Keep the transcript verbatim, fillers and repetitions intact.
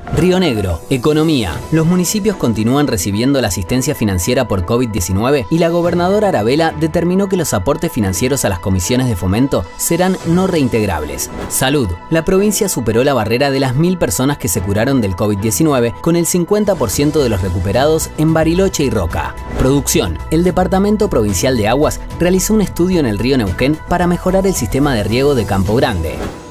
Río Negro, economía. Los municipios continúan recibiendo la asistencia financiera por COVID diecinueve y la gobernadora Arabella determinó que los aportes financieros a las comisiones de fomento serán no reintegrables. Salud. La provincia superó la barrera de las mil personas que se curaron del COVID diecinueve, con el cincuenta por ciento de los recuperados en Bariloche y Roca. Producción. El Departamento Provincial de Aguas realizó un estudio en el río Neuquén para mejorar el sistema de riego de Campo Grande.